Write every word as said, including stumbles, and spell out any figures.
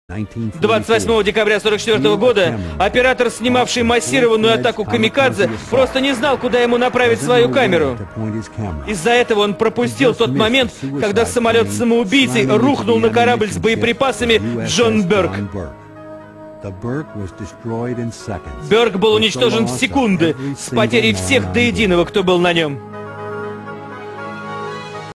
двадцать восьмого декабря сорок четвёртого года оператор, снимавший массированную атаку камикадзе, просто не знал, куда ему направить свою камеру. Из-за этого он пропустил тот момент, когда самолет с самоубийцей рухнул на корабль с боеприпасами Джон Бёрк. Бёрк был уничтожен в секунды, с потерей всех до единого, кто был на нем.